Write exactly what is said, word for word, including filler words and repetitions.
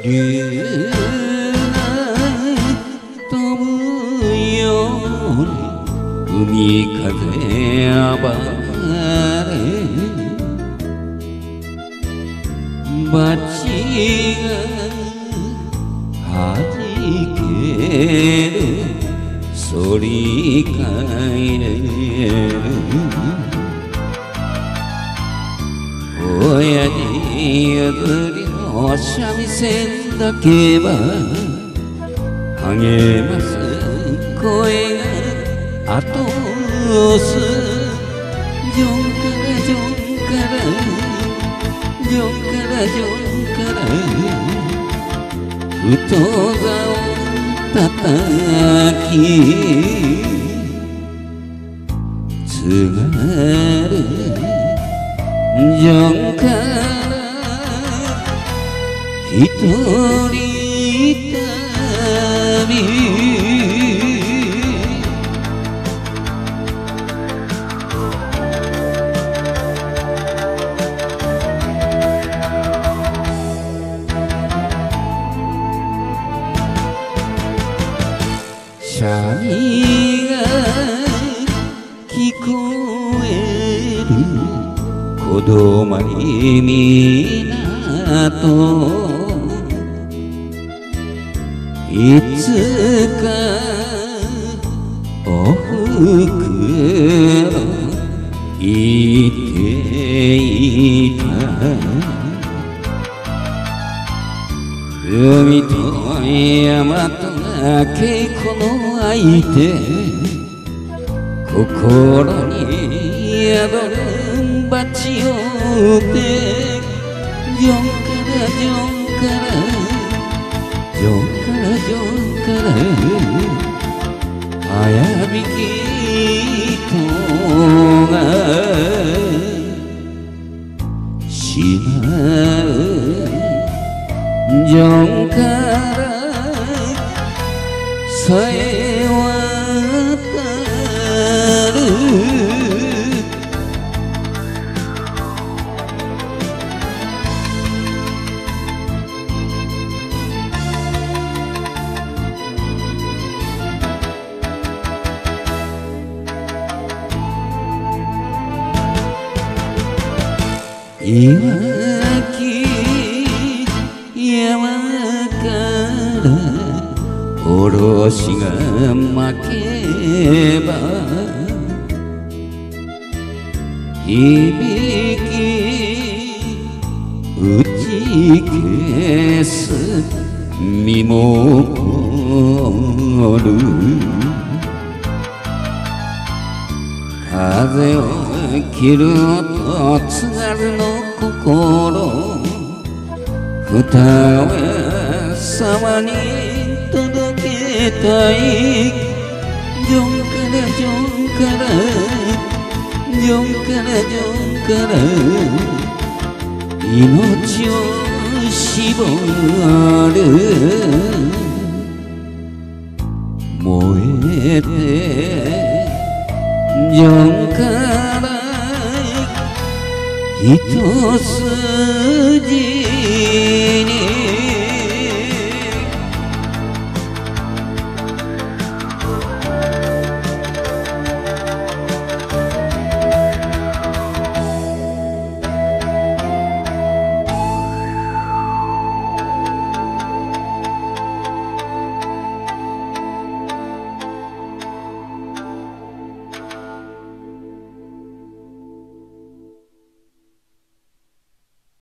竜が飛ぶように海風暴れバチがはじける反り返れる親父譲りの三味線だけは励ます声が後押すジョンからジョンからジョンからジョンから太座を叩き津軽ジョンから一人旅シャミが聞こえる子供に港いつかおふくろ言っていた海と山とが稽古の相手心に宿るバチをてジョンからジョンからジョンからジョンから早引きとがしなうジョンからさえ渡るいわき山からおろしが負けば響き打ち消す身も凍る風を切る音津軽の心二上様に届けたいジョンからジョンからジョンからジョンから命を絞る燃えてジョンから一筋に